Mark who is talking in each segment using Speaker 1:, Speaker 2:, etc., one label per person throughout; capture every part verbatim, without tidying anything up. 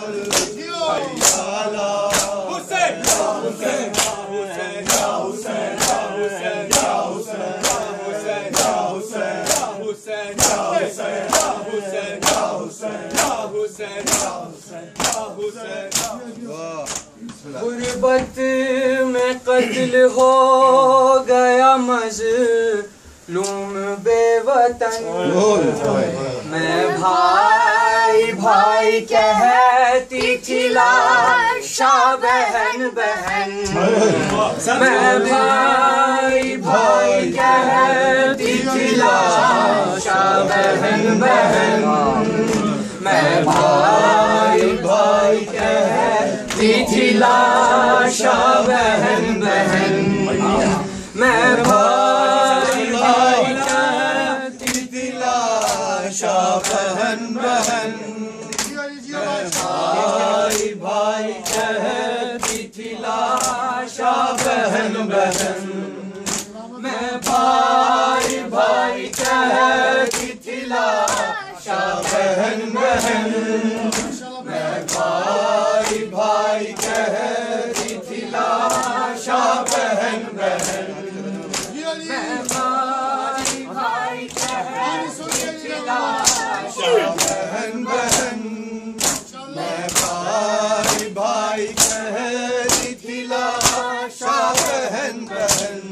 Speaker 1: गुर्बत में कत्ल हो गया मज़लूम बेवतन, मैं भाई भाई कहती थी लाशा बहन बहन, मैं भाई भाई कहती थी लाशा बहन बहन, मैं भाई भाई कहती थी लाशा बहन बहन, मैं भाई भाई कहती थी लाशा बहन बहन, भाई भाई कहती थी लाशा बहन बहन, मैं भाई भाई कहती थी लाशा बहन बहन, मैं भाई भाई कहती थी लाशा बहन बहन, मैं भाई भाई कहती थी लाशा बहन बहन, मैं भाई भाई कहती थी लाशा बहन बहन,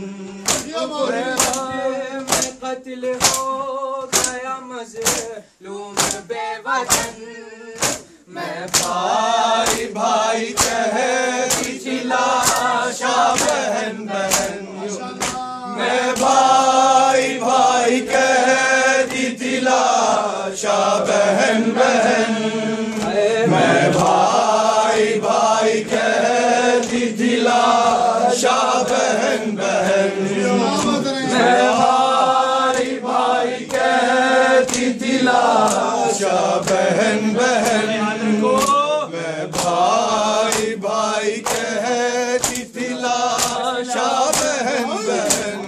Speaker 1: में कत्ल हो गया मज़लूम बेवतन, मैं भाई भाई कहती थी लाशा बहन बहन, मैं भाई भाई कहती थी लाशा बहन बहन, मैं भाई भाई कहती थी लाशा बहन बहन, मैं भाई भाई कहती थी लाशा बहन बहन, मैं भाई भाई कहती थी लाशा बहन बहन,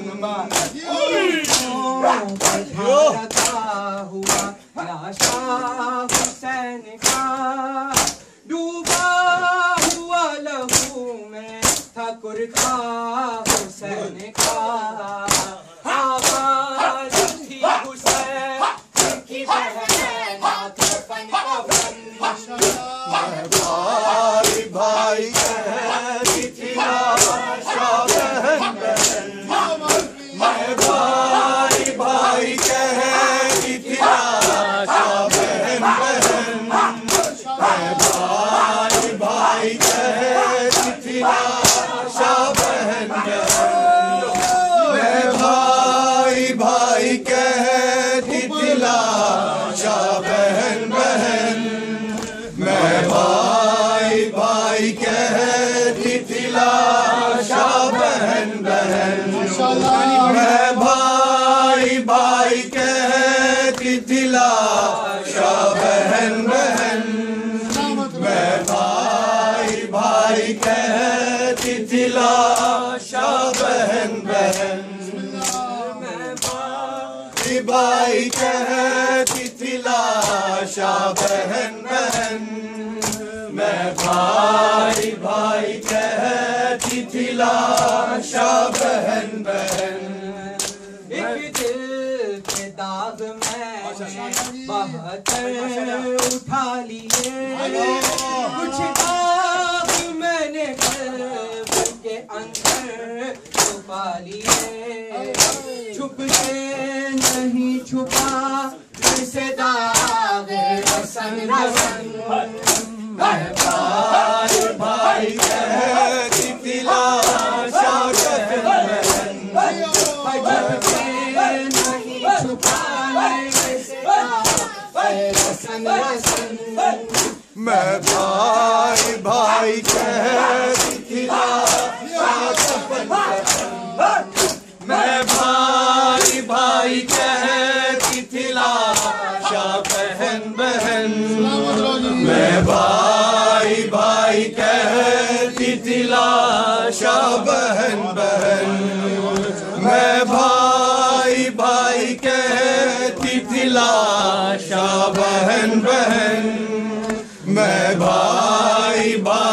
Speaker 1: हुआ लाशा हुसैन का, डूबा हुआ लहू में था कुर्ता हुसैन का, आवाज़ थी हुसैन की बहन कफन कफन, मैं भाई भाई कहती थी लाशा बहन बहन, मैं भाई भाई कहती थी लाशा बहन बहन, मैं भाई भाई कहती थी लाशा बहन बहन, मैं भाई भाई कहती थी लाशा बहन बहन, मैं भाई भाई कहती थी लाशा बहन बहन, मैं भाई भाई कहती थी लाशा बहन बहन, मैं भाई भाई कहती थी लाशा बहन बहन, मैं भाई भाई कहती थी लाशा बहन बहन, मैं भाई भाई कहती थी लाशा बहन बहन, एक दिल के दाग मैंने बहत्तर उठा लिए, कुछ दाग मैंने कल्ब के अंदर छुपा लिए, छुप के नहीं छुपा से दाग रसन रसन, मैं भाई भाई कहती थी लाशा बहन बहन, छुप के नहीं छुपाने से दाग रसन रसन, मैं भाई भाई कहती थी लाशा बहन बहन, मैं भाई भाई कहती थी लाशा बहन बहन, मैं भाई भाई कहती थी लाशा बहन बहन, मैं भाई भाई कहती थी लाशा बहन बहन, मैं भाई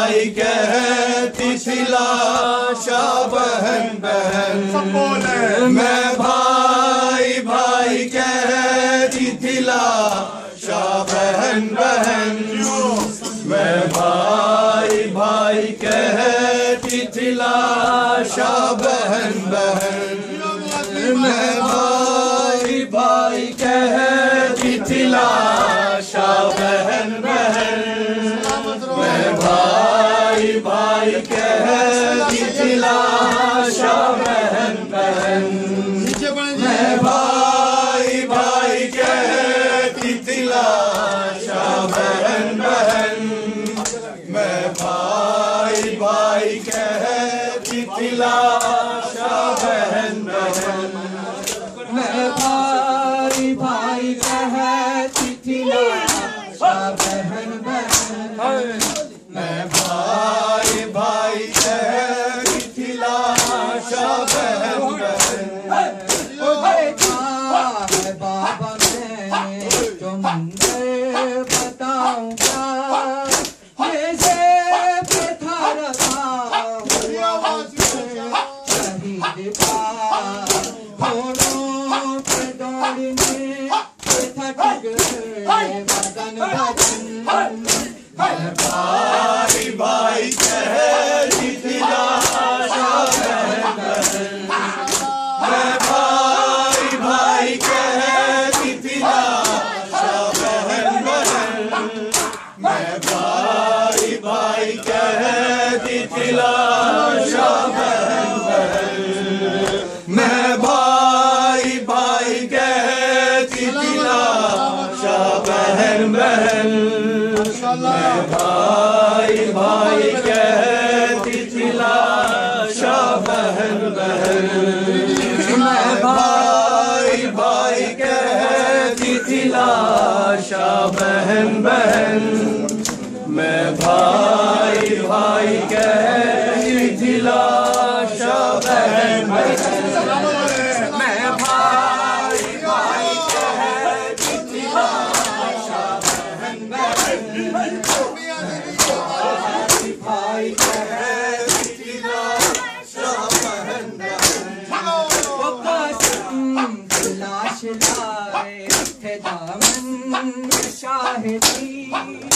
Speaker 1: भाई कहती थी लाशा बहन बहन
Speaker 2: सब बोले
Speaker 1: मैं भाई भाई कहती थी लाशा बहन बहन मैं भाई भाई कहती थी लाशा बहन बहन मैं भाई भाई कहती थी लाशा बहन बहन मैं भाई भाई कहती थी लाशा बहन बहन मैं भाई भाई कहती थी लाशा बहन बहन मैं भाई भाई कहती थी लाशा बहन बहन मैं भाई भाई कहती थी लाशा बहन बहन मैं भाई भाई कहती थी लाशा बहन बहन
Speaker 3: देखा है बाबा मैंने जो मंदिर बताऊंगा जैसे प्रथा रखा शहीद का घोड़ों पे दौड़ने थक गए बदन बदन
Speaker 1: मैं भाई भाई कहती थी लाशा बहन बहन मैं भाई भाई कहती थी लाशा बहन बहन मैं भाई भाई कहती थी लाशा बहन बहन मैं भाई भाई कहती थी लाशा बहन बहन मैं भाई भाई कहती थी लाशा बहन बहन मैं भाई भाई कहती थी लाशा बहन बहन मैं भाई भाई कहती थी लाशा बहन बहन मैं भाई भाई कहती थी लाशा बहन बहन भाई कहती थी लाशा बहन
Speaker 3: लाश लाए थे दामन शाहिदी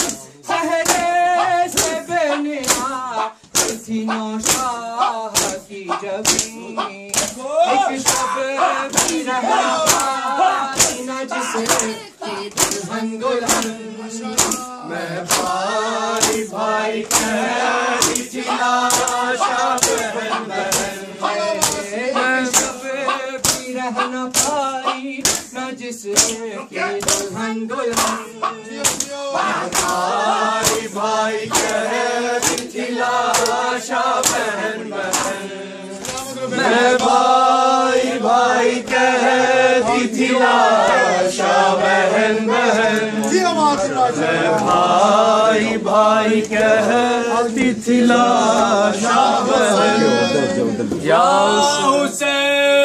Speaker 3: सहरे से बेनिया किसी नौशाह की जबी एक शब भी रहना पाई न जिसे की दुल्हन गुलहन
Speaker 1: मैं भाई भाई कहती थी लाशा बहन बहन
Speaker 3: एक शब भी रहना पाई न जिसे की दुल्हन गुलहन
Speaker 1: भाई भाई कहती थी लाशा बहन बहन मैं भाई भाई कहती थी लाशा बहन बहन मैं भाई भाई कहती थी लाशा बहन या हुसैन